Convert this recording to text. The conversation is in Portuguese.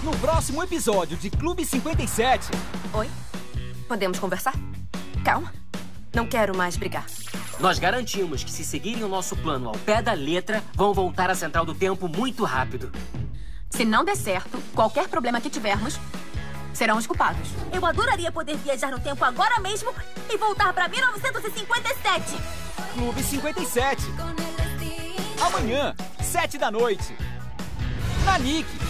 No próximo episódio de Clube 57... Oi? Podemos conversar? Calma. Não quero mais brigar. Nós garantimos que se seguirem o nosso plano ao pé da letra, vão voltar à Central do Tempo muito rápido. Se não der certo, qualquer problema que tivermos, serão os culpados. Eu adoraria poder viajar no tempo agora mesmo e voltar pra 1957. Clube 57. Amanhã, 7 da noite. Na Nick.